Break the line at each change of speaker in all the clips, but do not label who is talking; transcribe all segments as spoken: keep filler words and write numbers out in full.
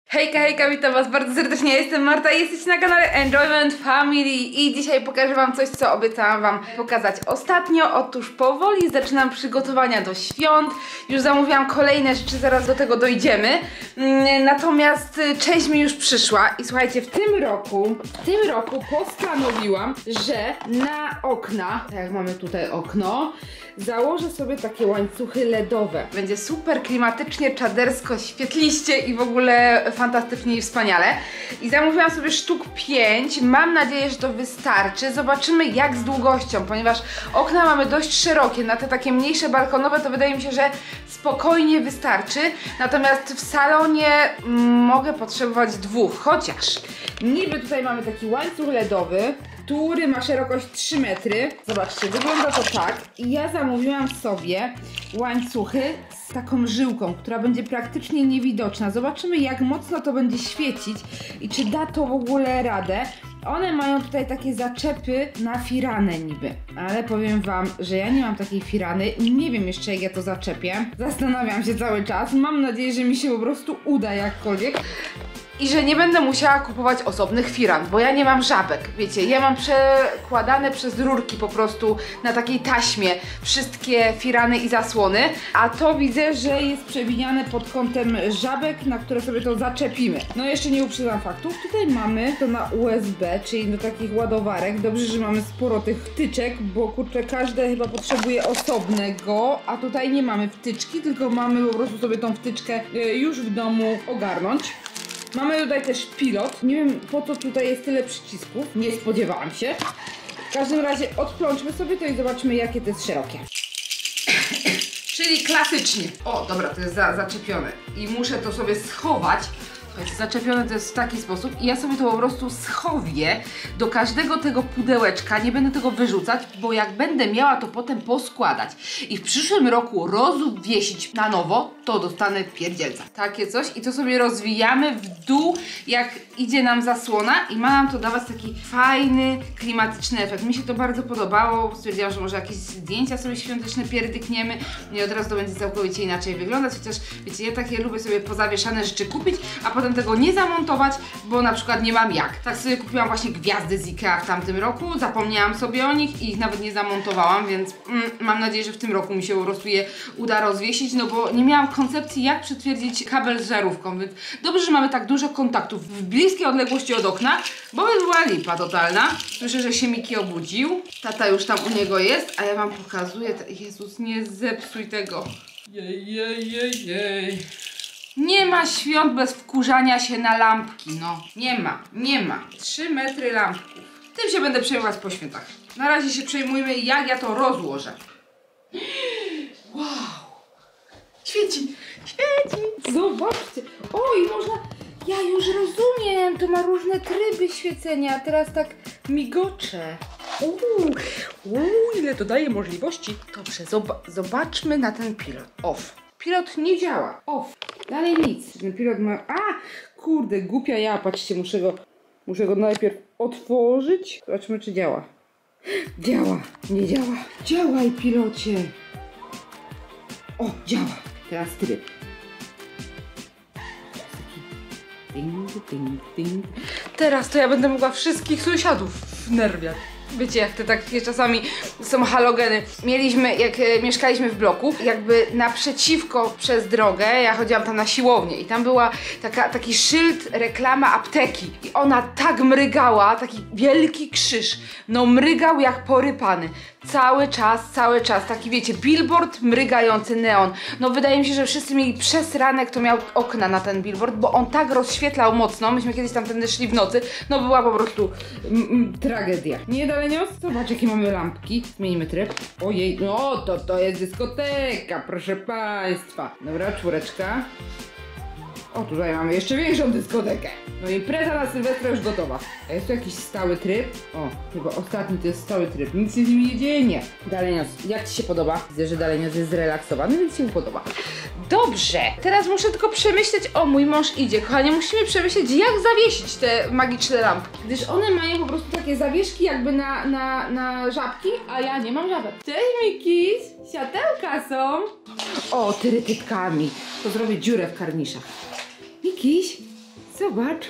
Hejka, hejka, witam was bardzo serdecznie, ja jestem Marta i jesteście na kanale Enjoyment Family i dzisiaj pokażę wam coś, co obiecałam wam pokazać ostatnio. Otóż powoli zaczynam przygotowania do świąt, już zamówiłam kolejne rzeczy, zaraz do tego dojdziemy. Natomiast część mi już przyszła i słuchajcie, w tym roku, w tym roku postanowiłam, że na okna, tak jak mamy tutaj okno, założę sobie takie łańcuchy ledowe. Będzie super klimatycznie, czadersko, świetliście i w ogóle fantastycznie i wspaniale. I zamówiłam sobie sztuk pięć. Mam nadzieję, że to wystarczy. Zobaczymy jak z długością, ponieważ okna mamy dość szerokie. Na te takie mniejsze balkonowe to wydaje mi się, że spokojnie wystarczy. Natomiast w salonie mm, mogę potrzebować dwóch, chociaż niby tutaj mamy taki łańcuch ledowy, który ma szerokość trzy metry. Zobaczcie, wygląda to tak. I ja zamówiłam sobie łańcuchy z taką żyłką, która będzie praktycznie niewidoczna. Zobaczymy jak mocno to będzie świecić i czy da to w ogóle radę. One mają tutaj takie zaczepy na firanę niby, ale powiem wam, że ja nie mam takiej firany i nie wiem jeszcze jak ja to zaczepię. Zastanawiam się cały czas. Mam nadzieję, że mi się po prostu uda jakkolwiek. I że nie będę musiała kupować osobnych firan, bo ja nie mam żabek, wiecie, ja mam przekładane przez rurki po prostu na takiej taśmie wszystkie firany i zasłony, a to widzę, że jest przewiniane pod kątem żabek, na które sobie to zaczepimy. No jeszcze nie uprzedzam faktów, tutaj mamy to na U S B, czyli do takich ładowarek. Dobrze, że mamy sporo tych wtyczek, bo kurczę, każde chyba potrzebuje osobnego, a tutaj nie mamy wtyczki, tylko mamy po prostu sobie tą wtyczkę już w domu ogarnąć. Mamy tutaj też pilot. Nie wiem po co tutaj jest tyle przycisków. Nie spodziewałam się. W każdym razie odplączmy sobie to i zobaczmy jakie to jest szerokie. Czyli klasycznie. O, dobra, to jest za, zaczepione. I muszę to sobie schować. Słuchajcie, zaczepione to jest w taki sposób i ja sobie to po prostu schowię do każdego tego pudełeczka, nie będę tego wyrzucać, bo jak będę miała to potem poskładać i w przyszłym roku rozwiesić na nowo, to dostanę pierdzielca. Takie coś i to sobie rozwijamy w dół, jak idzie nam zasłona i ma nam to dawać taki fajny, klimatyczny efekt. Mi się to bardzo podobało, stwierdziłam, że może jakieś zdjęcia sobie świąteczne pierdykniemy i od razu to będzie całkowicie inaczej wyglądać, chociaż wiecie, ja takie lubię sobie pozawieszane rzeczy kupić, a potem tego nie zamontować, bo na przykład nie mam jak. Tak sobie kupiłam właśnie gwiazdy z Ikea w tamtym roku, zapomniałam sobie o nich i ich nawet nie zamontowałam, więc mm, mam nadzieję, że w tym roku mi się po prostu je uda rozwiesić, no bo nie miałam koncepcji jak przytwierdzić kabel z żarówką, więc dobrze, że mamy tak dużo kontaktów w bliskiej odległości od okna, bo by była lipa totalna. Słyszę, że się Miki obudził, tata już tam u niego jest, a ja wam pokazuję, Jezus, nie zepsuj tego. Jej, jej, jej, jej. Nie ma świąt bez wkurzania się na lampki, no. Nie ma, nie ma. trzy metry lampków. Tym się będę przejmować po świętach. Na razie się przejmujmy, jak ja to rozłożę. Wow! Świeci, świeci! Zobaczcie! Oj, można... Ja już rozumiem, to ma różne tryby świecenia, teraz tak migocze. Uuu, uuu, ile to daje możliwości. Dobrze, zob zobaczmy na ten pilot. Off. Pilot nie działa. Off. Dalej nic. Ten pilot ma... A! Kurde, głupia ja. Patrzcie, muszę go... Muszę go najpierw otworzyć. Zobaczmy, czy działa. Działa. Nie działa. Działaj, pilocie. O, działa. Teraz tryb. Ding, ding, ding. Teraz to ja będę mogła wszystkich sąsiadów wnerwiać. Wiecie, jak te takie czasami są halogeny. Mieliśmy, jak e, mieszkaliśmy w bloku, jakby naprzeciwko przez drogę, ja chodziłam tam na siłownię i tam była taka, taki szyld, reklama apteki i ona tak mrygała, taki wielki krzyż, no mrygał jak porypany. Cały czas, cały czas, taki wiecie, billboard, mrygający neon. No wydaje mi się, że wszyscy mieli przesrane, kto miał okna na ten billboard, bo on tak rozświetlał mocno, myśmy kiedyś tam tędy szli w nocy, no była po prostu mm, mm, tragedia. Nie dalenios? Zobacz jakie mamy lampki. Zmienimy tryb. Ojej, no to to jest dyskoteka, proszę państwa. Dobra, czwóreczka. O, tutaj mamy jeszcze większą dyskotekę. No impreza na Sylwestra już gotowa. A jest tu jakiś stały tryb? O, chyba ostatni to jest stały tryb. Nic się z nim nie dzieje, nie. Dalenios, jak ci się podoba? Widzę, że Dalenios jest zrelaksowany, więc się mu podoba. Dobrze, teraz muszę tylko przemyśleć, o mój mąż idzie. Kochanie, musimy przemyśleć jak zawiesić te magiczne lampki. Gdyż one mają po prostu takie zawieszki jakby na, na, na żabki, a ja nie mam żabek. Cześć Mikiś, światełka są. O, tyrytytkami. To zrobię dziurę w karniszach. Mikiś, Zobacz.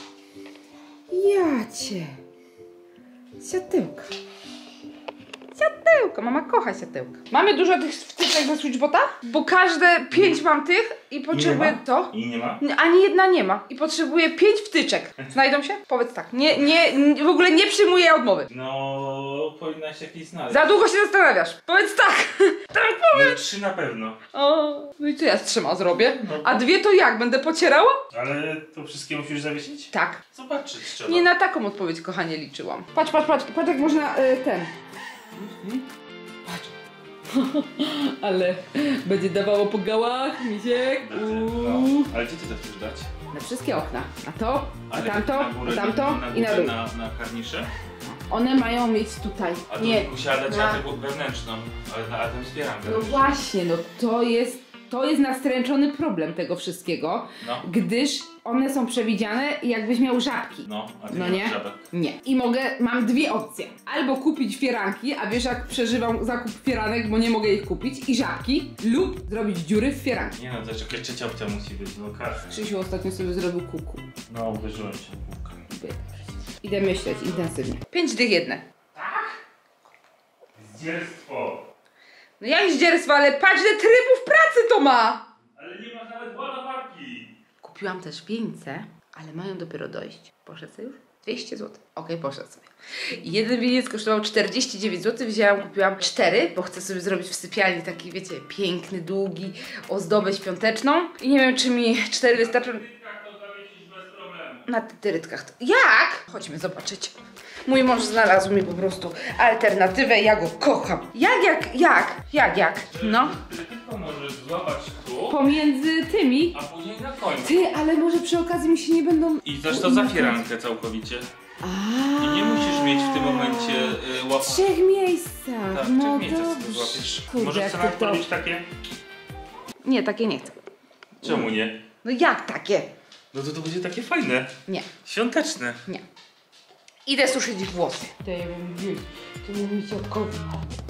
Jacie. Siatełka. Siatełka. Mama kocha siatełka. Mamy dużo tych wtyczek ze Switchbota, bo każde pięć mam tych i potrzebuję to.
I nie ma?
Ani jedna nie ma. I potrzebuję pięć wtyczek. Znajdą się? Powiedz tak. Nie, nie, w ogóle nie przyjmuję odmowy.
No, powinnaś jakieś znaleźć.
Za długo się zastanawiasz. Powiedz tak. Tak powiem.
No, trzy na pewno.
O, no i co ja z trzema zrobię?
No.
A dwie to jak? Będę pocierała?
Ale to wszystkie musisz zawiesić?
Tak.
Zobaczyć trzeba.
Nie na taką odpowiedź, kochanie, liczyłam. Patrz, patrz, patrz, patrz jak można y, ten. Patrz. Ale będzie dawało po gałach, misiek.
No. Ale gdzie ty to chcesz dać?
Na wszystkie okna. Na to, na
Ale
tamto,
na górę,
na tamto
na, na
i na
górę,
dół.
na, na karniszę?
One mają mieć tutaj.
A tu
Nie.
musiała dać
na-
na... wewnętrzną, ale na Adam zbieram
No
wewnętrzną.
właśnie, no to jest. To jest nastręczony problem tego wszystkiego,
No.
gdyż one są przewidziane jakbyś miał żabki.
No, a ty
No
nie
nie?
masz żabek.
Nie. I mogę, mam dwie opcje. Albo kupić fieranki, a wiesz jak przeżywam zakup fieranek, bo nie mogę ich kupić, i żabki, lub zrobić dziury w fieranki.
Nie no, to jeszcze jakaś trzecia opcja musi być, no kasy.
Krzysiu ostatnio sobie zrobił kuku.
No, wyżyłem się kółka.
Idę myśleć intensywnie. Pięć dych jedne.
Zdzierstwo!
No jak zdzierstwo, ale patrz, ile trybów pracy to ma!
Ale nie masz nawet ładowarki!
Kupiłam też wieńce, ale mają dopiero dojść. Poszedł sobie już? dwieście złotych. Okej, okay, poszedł sobie. Jeden wieniec kosztował czterdzieści dziewięć złotych, wzięłam, kupiłam cztery, bo chcę sobie zrobić w sypialni taki, wiecie, piękny, długi, ozdobę świąteczną. I nie wiem, czy mi cztery wystarczą.
To zawiesisz bez problemu.
Na tyrytkach. To... Jak? Chodźmy zobaczyć. Mój mąż znalazł mi po prostu alternatywę, ja go kocham. Jak, jak, jak? Jak, jak? No.
Ty tylko możesz złapać tu,
Pomiędzy tymi.
a później na końcu.
Ty, ale może przy okazji mi się nie będą...
I też to za fierankę całkowicie.
A.
I nie musisz mieć w tym momencie y,
W
łapać.
trzech miejscach.
Tak, w
No
trzech miejscach sobie
dobrze.
złapiesz.
Kurde,
Możesz
jak
sobie
ty to...
robić takie?
Nie, takie nie chcę.
Czemu nie?
No jak takie?
No to to będzie takie fajne.
Nie,
Świąteczne.
nie. Idę suszyć włosy. To ja bym wziąć. To nie mi ciotkowi.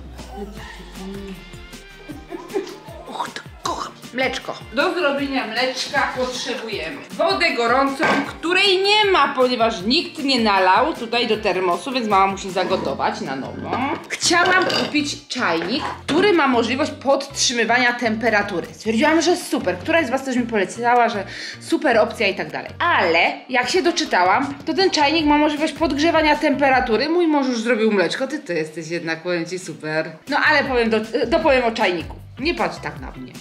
Och, to kocham. Mleczko. Do zrobienia mleczka potrzebujemy wodę gorącą, której nie ma, ponieważ nikt nie nalał tutaj do termosu, więc mama musi zagotować na nowo. Chciałam kupić czajnik, który ma możliwość podtrzymywania temperatury. Stwierdziłam, że super. Któraś z was też mi polecała, że super opcja i tak dalej. Ale jak się doczytałam, to ten czajnik ma możliwość podgrzewania temperatury. Mój mąż już zrobił mleczko, ty to jesteś jednak, powiem ci, super. No ale powiem, do, dopowiem o czajniku. Nie patrz tak na mnie.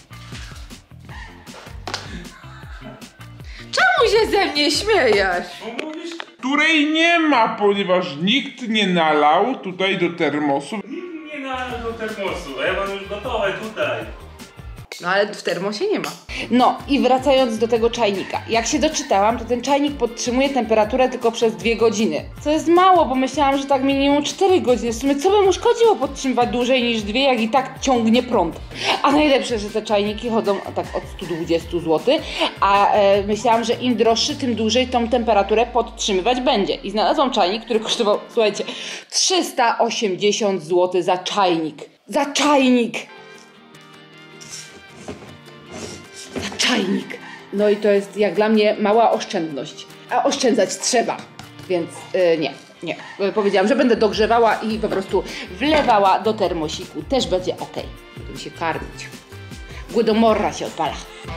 Czemu się ze mnie śmiejesz?
Bo mówisz,
Której nie ma, ponieważ nikt nie nalał tutaj do termosu.
nikt nie nalał do termosu, a ja mam już gotowe tutaj.
No ale w termosie nie ma. No i wracając do tego czajnika. Jak się doczytałam, to ten czajnik podtrzymuje temperaturę tylko przez dwie godziny. Co jest mało, bo myślałam, że tak minimum cztery godziny. W sumie co by mu szkodziło podtrzymywać dłużej niż dwie, jak i tak ciągnie prąd. A najlepsze, że te czajniki chodzą tak od stu dwudziestu złotych, a e, myślałam, że im droższy, tym dłużej tą temperaturę podtrzymywać będzie. I znalazłam czajnik, który kosztował, słuchajcie, trzysta osiemdziesiąt złotych za czajnik. Za czajnik! Za czajnik. No i to jest jak dla mnie mała oszczędność. A oszczędzać trzeba. Więc yy, nie, nie. Yy, powiedziałam, że będę dogrzewała i po prostu wlewała do termosiku. Też będzie ok. Będę się karmić. Głodomorra się odpala.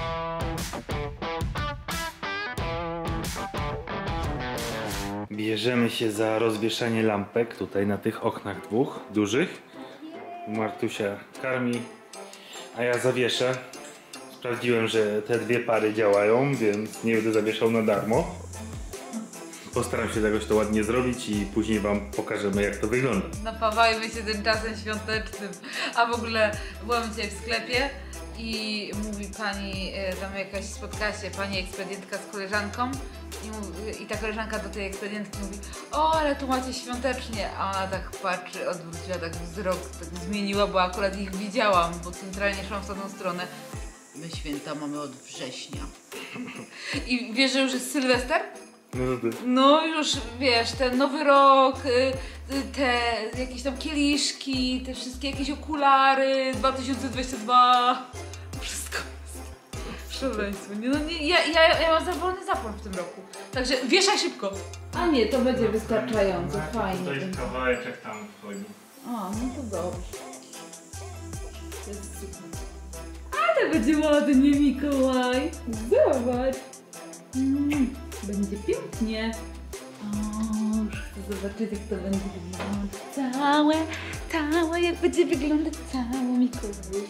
Bierzemy się za rozwieszanie lampek tutaj na tych oknach dwóch dużych. Martusia karmi, a ja zawieszę. Sprawdziłem, że te dwie pary działają, więc nie będę zawieszał na darmo. Postaram się jakoś to ładnie zrobić i później wam pokażemy, jak to wygląda.
Napawajmy się tym czasem świątecznym. A w ogóle byłam dzisiaj w sklepie i mówi pani, e, tam jakaś spotkała się pani ekspedientka z koleżanką i, mówi, i ta koleżanka do tej ekspedientki mówi: o, ale tu macie świątecznie, a ona tak patrzy, odwróciła tak wzrok, tak zmieniła, bo akurat ich widziałam, bo centralnie szłam w tamtą stronę. My święta mamy od września. I wiesz, że już jest Sylwester?
No to ty.
No już wiesz, ten nowy rok, te jakieś tam kieliszki, te wszystkie jakieś okulary, dwa tysiące dwudziesty drugi, wszystko jest. szaleństwo. Nie, no nie, ja, ja, ja mam za wolny zapłon w tym roku. Także wieszaj szybko.
A nie, to będzie wystarczająco, fajnie.
To jest kawałeczek tam wchodzi.
O, no to dobrze. To jest super. A to będzie ładnie, Mikołaj. Zobacz. Mm, będzie pięknie. O, już chcę zobaczyć, jak to będzie wyglądać. Całe, całe, jak będzie wyglądać całe, Mikołaj.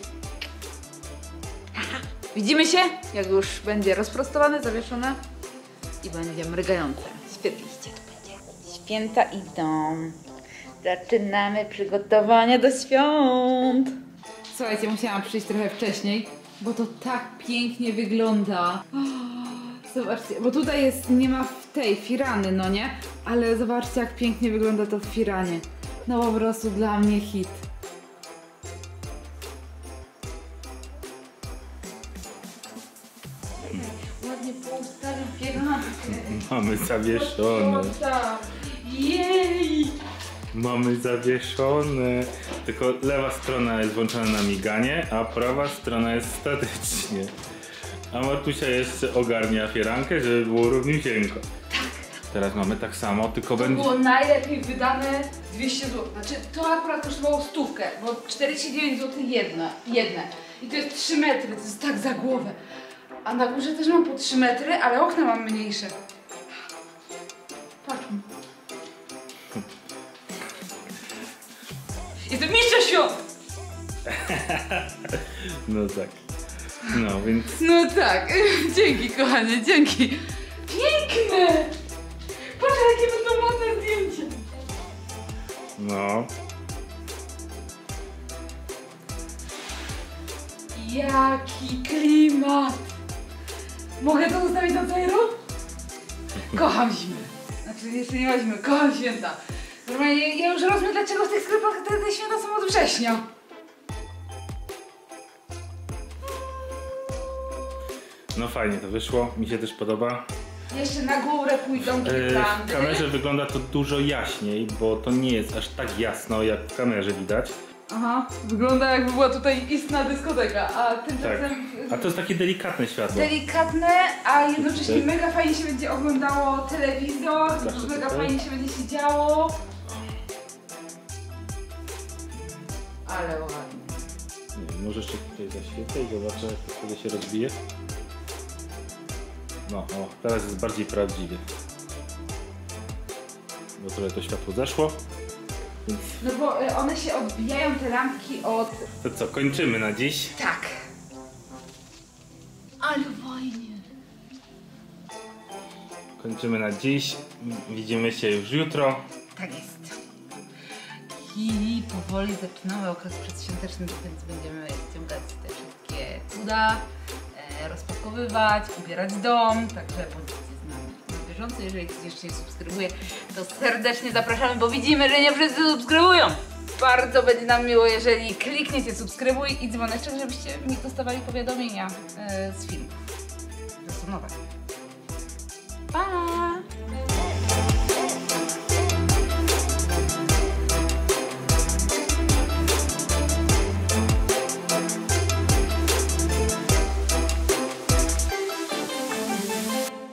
Widzimy się, jak już będzie rozprostowane, zawieszone i będzie mrygające. Świetliście to będzie. Święta idą. Zaczynamy przygotowania do świąt. Słuchajcie, musiałam przyjść trochę wcześniej, bo to tak pięknie wygląda. Oh, zobaczcie, bo tutaj jest, nie ma w tej firany, no nie? Ale zobaczcie, jak pięknie wygląda to w firanie. No po prostu dla mnie hit. Ładnie poustawił firankę.
Mamy zawieszone.
Jej!
Mamy zawieszone. Tylko lewa strona jest włączona na miganie, a prawa strona jest statycznie. A Martusia jeszcze ogarnia firankę, żeby było równiusieńko. Teraz mamy tak samo, tylko
To
będzie...
było najlepiej wydane dwieście złotych. Znaczy to akurat kosztowało stówkę, bo czterdzieści dziewięć złotych jedno, jedne. I to jest trzy metry, to jest tak za głowę. A na górze też mam po trzy metry, ale okna mam mniejsze. Patrz. Jestem mistrzem świąt!
No tak. No więc...
No tak, dzięki kochanie, dzięki. Piękne! Patrz, jakie będą ładne zdjęcia.
No.
Jaki klimat! Mogę to zostawić na cały rok? Kocham zimę. Znaczy jeszcze nie ma zimy, kocham święta. Normalnie ja już rozumiem, dlaczego w tych sklepach te, te święta są od września.
No fajnie to wyszło, mi się też podoba.
Jeszcze na górę pójdą
E, w
girlandy.
kamerze wygląda to dużo jaśniej, bo to nie jest aż tak jasno, jak w kamerze widać.
Aha, wygląda jakby była tutaj istna dyskoteka, a
Tak.
tymczasem...
A to jest takie delikatne światło.
Delikatne, a jednocześnie
Tak.
mega fajnie się będzie oglądało telewizor,
Zawsze
mega
tutaj.
fajnie się będzie się działo. Ale ładnie.
Nie wiem, może jeszcze tutaj zaświecę i zobaczę, jak to wtedy się rozbije. No, o, teraz jest bardziej prawdziwie. Bo trochę to światło zeszło. Więc
No bo y, one się odbijają, te lampki od...
to co, kończymy na dziś.
Tak. Ale fajnie.
Kończymy na dziś. Widzimy się już jutro.
Tak jest. I powoli zaczynamy okres przedświąteczny, więc będziemy ściągać te wszystkie cuda, e, rozpakowywać, ubierać dom, także bądźcie z nami na bieżąco. Jeżeli ktoś jeszcze nie subskrybuje, to serdecznie zapraszamy, bo widzimy, że nie wszyscy subskrybują. Bardzo będzie nam miło, jeżeli klikniecie subskrybuj i dzwoneczek, żebyście mi dostawali powiadomienia e, z filmów. To są nowe. Pa!